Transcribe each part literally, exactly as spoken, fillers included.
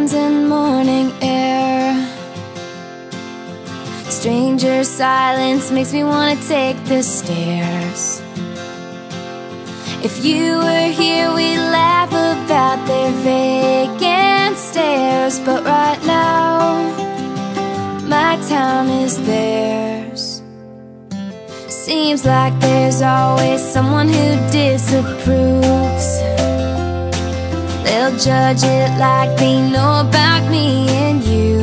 winds and morning air. Stranger silence makes me wanna take the stairs. If you were here, we'd laugh about their vacant stares. But right now, my time is theirs. Seems like there's always someone who disapproves. They'll judge it like they know about me and you,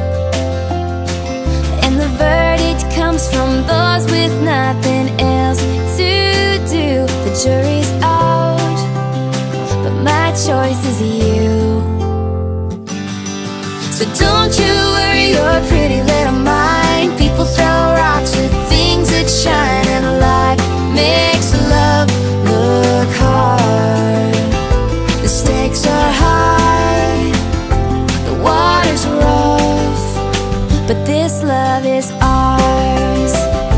and the verdict comes from those with nothing else to do. The jury's out, but my choice is you. So don't you worry your pretty little mind. People throw rocks with things that shine, and life makes love look hard. The stakes are high, the water's rough, but this love is ours.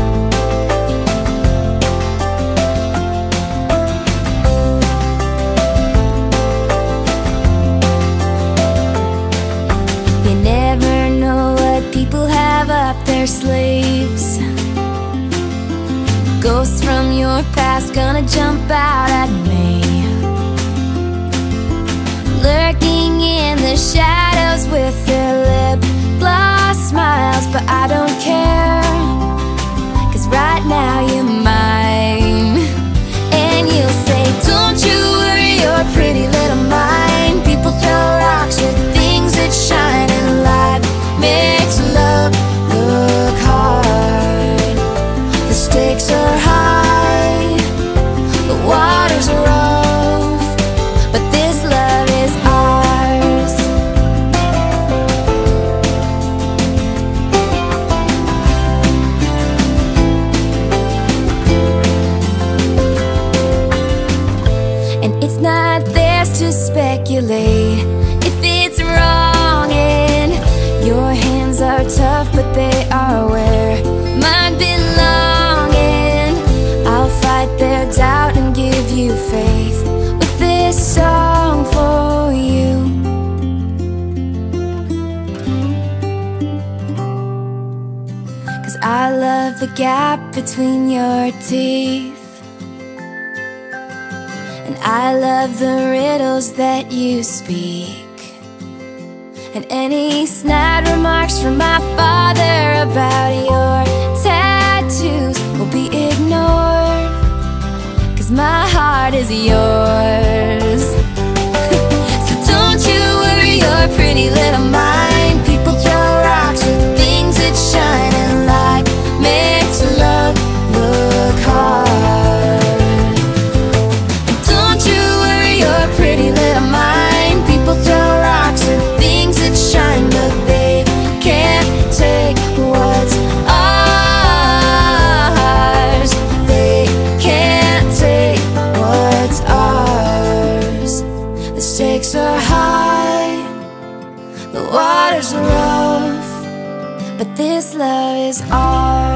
You never know what people have up their sleeves. Ghosts from your past gonna jump out at me, lurking in the shadows with their lip gloss smiles. But I don't care, 'cause right now you're mine. And you'll say, don't you worry your pretty little mind. People throw rocks with things that shine, and life makes love look hard. The stakes are high, the water's rough, but this love is ours. And it's not theirs to speculate if it's wrong, and your hands are tough, but they are where mine belong. And I'll fight their doubt and give you faith with this song for you. 'Cause I love the gap between your teeth, and I love the riddles that you speak, and any snide remarks from my father about your tattoos will be ignored, 'cause my heart is yours. So don't you worry your pretty little mind. People throw rocks with things that shine, and life makes love look hard. And don't you worry your pretty little mind. People throw rocks with things that shine, but they can't take what's ours. They can't take what's ours. The stakes are high, the water's rough, but this love is ours.